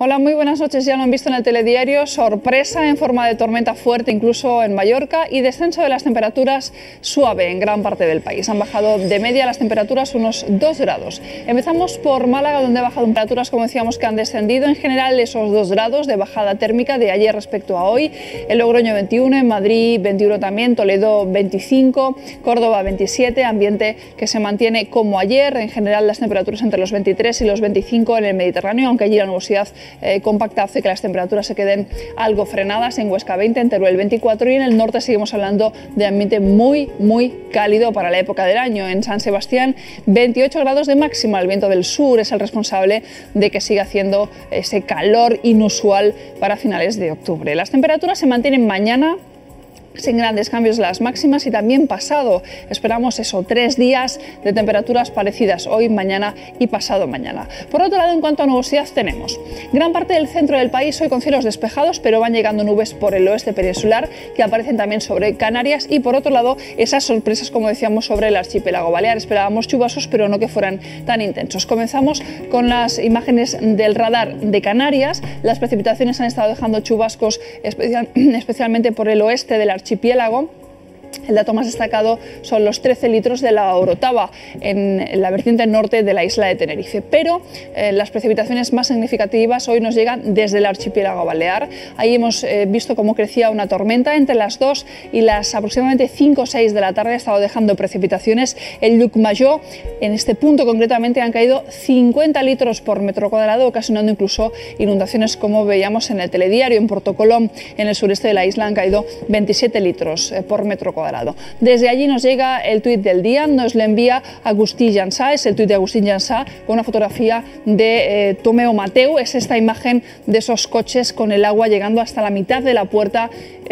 Hola, muy buenas noches. Ya lo han visto en el telediario, sorpresa en forma de tormenta fuerte incluso en Mallorca y descenso de las temperaturas suave en gran parte del país. Han bajado de media las temperaturas unos 2 grados. Empezamos por Málaga, donde ha bajado temperaturas, como decíamos, que han descendido en general esos 2 grados de bajada térmica de ayer respecto a hoy. En Logroño 21, en Madrid 21 también, Toledo 25, Córdoba 27, ambiente que se mantiene como ayer. En general las temperaturas entre los 23 y los 25 en el Mediterráneo, aunque allí la nubosidad compacta hace que las temperaturas se queden algo frenadas. En Huesca 20, en Teruel 24 y en el norte seguimos hablando de ambiente muy cálido para la época del año. En San Sebastián 28 grados de máxima. El viento del sur es el responsable de que siga haciendo ese calor inusual para finales de octubre. Las temperaturas se mantienen mañana sin grandes cambios las máximas y también pasado. Esperamos 3 días de temperaturas parecidas hoy, mañana y pasado mañana. Por otro lado, en cuanto a nubosidad, tenemos gran parte del centro del país hoy con cielos despejados, pero van llegando nubes por el oeste peninsular que aparecen también sobre Canarias y por otro lado esas sorpresas, como decíamos, sobre el archipiélago balear. Esperábamos chubosos, pero no que fueran tan intensos. Comenzamos con las imágenes del radar de Canarias. Las precipitaciones han estado dejando chubascos especialmente por el oeste del archipiélago. El dato más destacado son los 13 litros de la Orotava en la vertiente norte de la isla de Tenerife, pero las precipitaciones más significativas hoy nos llegan desde el archipiélago balear. Ahí hemos visto cómo crecía una tormenta entre las 2 y las aproximadamente 5 o 6 de la tarde. Ha estado dejando precipitaciones. En Llucmajor, en este punto concretamente, han caído 50 litros por metro cuadrado, ocasionando incluso inundaciones, como veíamos en el telediario. En Portocolom, en el sureste de la isla, han caído 27 litros por metro cuadrado. Desde allí nos llega el tuit del día, nos lo envía Agustí Jansá, es el tuit de Agustí Jansá con una fotografía de Tomeo Mateu. Es esta imagen de esos coches con el agua llegando hasta la mitad de la puerta.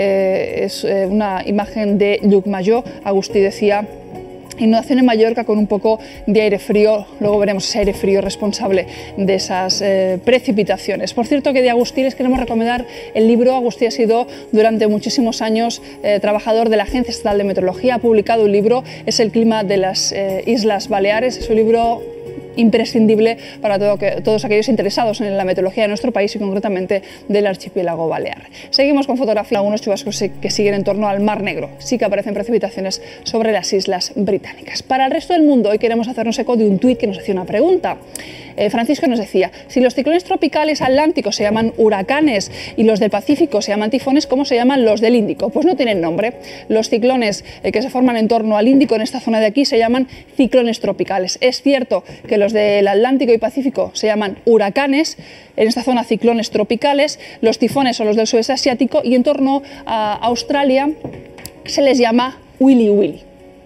Es una imagen de Llucmajor. Agustí decía: inundación en Mallorca con un poco de aire frío. Luego veremos ese aire frío responsable de esas precipitaciones. Por cierto, que de Agustí les queremos recomendar el libro. Agustí ha sido durante muchísimos años trabajador de la Agencia Estatal de Meteorología. Ha publicado un libro, es El clima de las Islas Baleares. Es un libro imprescindible para todos aquellos interesados en la meteorología de nuestro país y concretamente del archipiélago balear. Seguimos con fotografía, algunos chubascos que siguen en torno al Mar Negro. Sí que aparecen precipitaciones sobre las islas británicas. Para el resto del mundo, hoy queremos hacernos eco de un tuit que nos hacía una pregunta. Francisco nos decía: si los ciclones tropicales atlánticos se llaman huracanes y los del Pacífico se llaman tifones, ¿cómo se llaman los del Índico? Pues no tienen nombre. Los ciclones que se forman en torno al Índico, en esta zona de aquí, se llaman ciclones tropicales. Es cierto que los del Atlántico y Pacífico se llaman huracanes, en esta zona ciclones tropicales. Los tifones son los del sudeste asiático y en torno a Australia se les llama Willy Willy.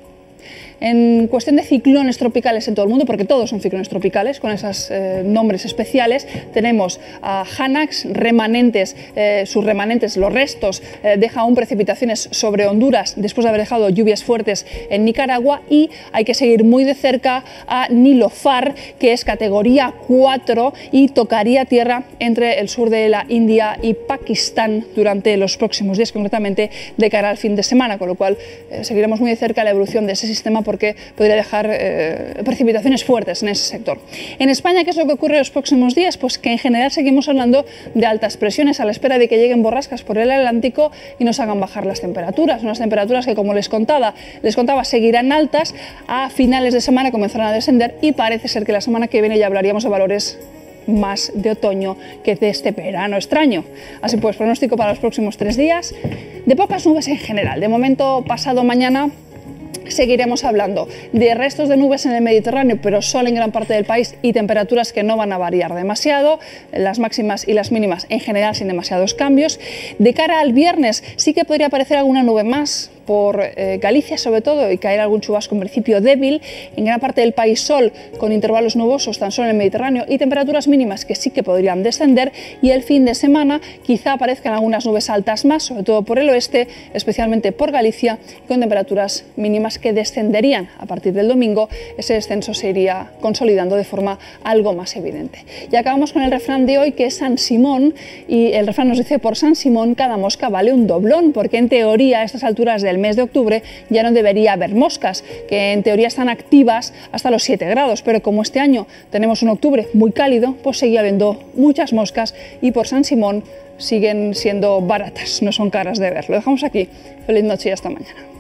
En cuestión de ciclones tropicales en todo el mundo, porque todos son ciclones tropicales con esos nombres especiales, tenemos a Hanax, remanentes, sus remanentes, los restos, deja aún precipitaciones sobre Honduras después de haber dejado lluvias fuertes en Nicaragua, y hay que seguir muy de cerca a Nilofar, que es categoría 4 y tocaría tierra entre el sur de la India y Pakistán durante los próximos días, concretamente de cara al fin de semana, con lo cual seguiremos muy de cerca la evolución de ese sistema porque podría dejar precipitaciones fuertes en ese sector. En España, ¿qué es lo que ocurre en los próximos días? Pues que en general seguimos hablando de altas presiones a la espera de que lleguen borrascas por el Atlántico y nos hagan bajar las temperaturas. Unas temperaturas que, como les contaba, seguirán altas. A finales de semana comenzarán a descender y parece ser que la semana que viene ya hablaríamos de valores más de otoño que de este verano extraño. Así pues, pronóstico para los próximos 3 días de pocas nubes en general. De momento, pasado mañana seguiremos hablando de restos de nubes en el Mediterráneo, pero sol en gran parte del país y temperaturas que no van a variar demasiado, las máximas y las mínimas en general sin demasiados cambios. De cara al viernes sí que podría aparecer alguna nube más por Galicia sobre todo y caer algún chubasco en principio débil. En gran parte del país sol con intervalos nubosos tan solo en el Mediterráneo y temperaturas mínimas que sí que podrían descender, y el fin de semana quizá aparezcan algunas nubes altas más, sobre todo por el oeste, especialmente por Galicia, con temperaturas mínimas que descenderían a partir del domingo. Ese descenso se iría consolidando de forma algo más evidente. Y acabamos con el refrán de hoy, que es San Simón, y el refrán nos dice: por San Simón cada mosca vale un doblón, porque en teoría a estas alturas del el mes de octubre ya no debería haber moscas, que en teoría están activas hasta los 7 grados, pero como este año tenemos un octubre muy cálido, pues seguía habiendo muchas moscas y por San Simón siguen siendo baratas, no son caras de ver. Lo dejamos aquí. Feliz noche y hasta mañana.